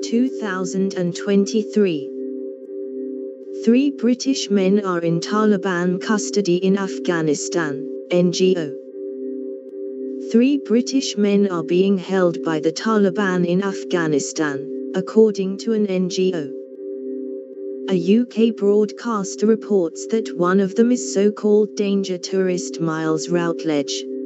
2023. 3 British men are in Taliban custody in Afghanistan, NGO. 3 British men are being held by the Taliban in Afghanistan, according to an NGO. A UK broadcaster reports that one of them is so-called danger tourist Miles Routledge,